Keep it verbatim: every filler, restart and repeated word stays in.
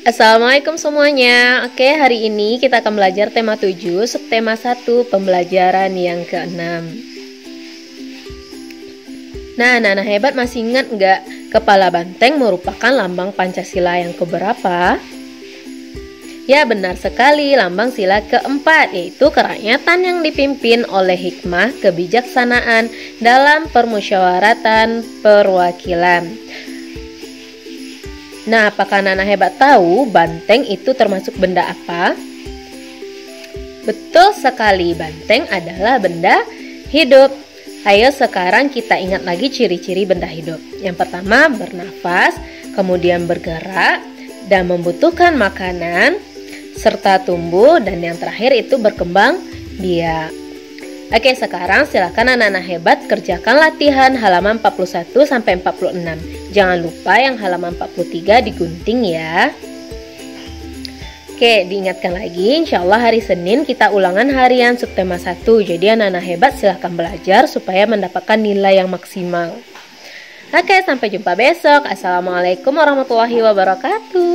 Assalamualaikum semuanya. Oke, hari ini kita akan belajar tema tujuh, subtema satu, pembelajaran yang keenam. Nah, anak-anak hebat masih ingat nggak kepala banteng merupakan lambang Pancasila yang keberapa? Ya, benar sekali, lambang sila keempat, yaitu kerakyatan yang dipimpin oleh hikmah kebijaksanaan dalam permusyawaratan perwakilan. Nah, apakah anak-anak hebat tahu banteng itu termasuk benda apa? Betul sekali, banteng adalah benda hidup. Ayo sekarang kita ingat lagi ciri-ciri benda hidup. Yang pertama, bernafas, kemudian bergerak, dan membutuhkan makanan, serta tumbuh, dan yang terakhir itu berkembang biak. Oke, sekarang silakan anak-anak hebat kerjakan latihan halaman empat puluh satu sampai empat puluh enam. Jangan lupa yang halaman empat puluh tiga digunting ya. Oke, diingatkan lagi, insya Allah hari Senin kita ulangan harian subtema satu. Jadi anak-anak hebat silahkan belajar supaya mendapatkan nilai yang maksimal. Oke, sampai jumpa besok. Assalamualaikum warahmatullahi wabarakatuh.